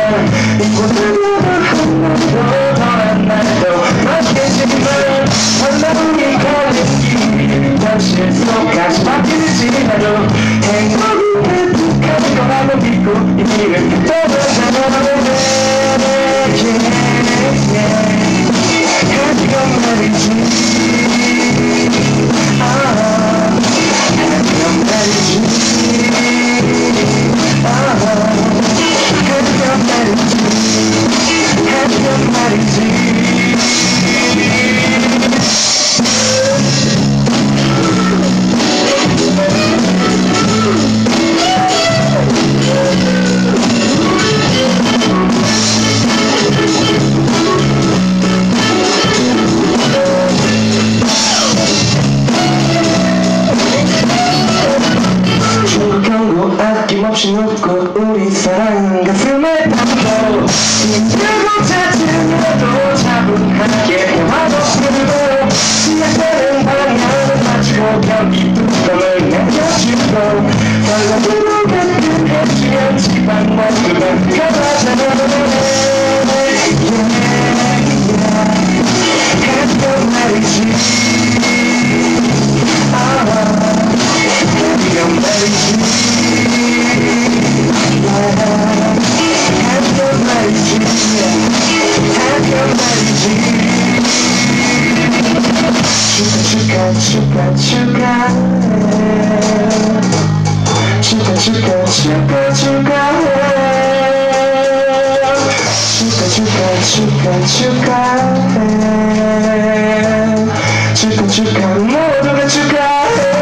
잊고서도 한 번도 더한 날도 맞겠지만 한마음이 가는 길 현실 속까지 바뀌지라도 행복은 득하는 거라고 믿고 이 길을 떠나가는 하지만 말이지 하지만 말이지 하지만 말이지 아낌없이 눕고 우리 사랑은 가슴에 담고 힘들고 짜증나도 차분하게 대화도 풀고 시작되는 방향을 맞추고 경기 뚜껑을 내려주고 달라지는 가끔해지 않지만 모두가 가봐잖아 하지만 말이지 하지만 말이지 하지만 말이지 하지만 말이지 축하 모두가 축하해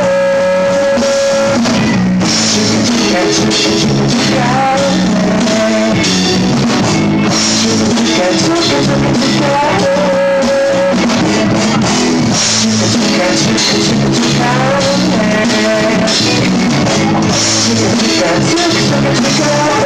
축하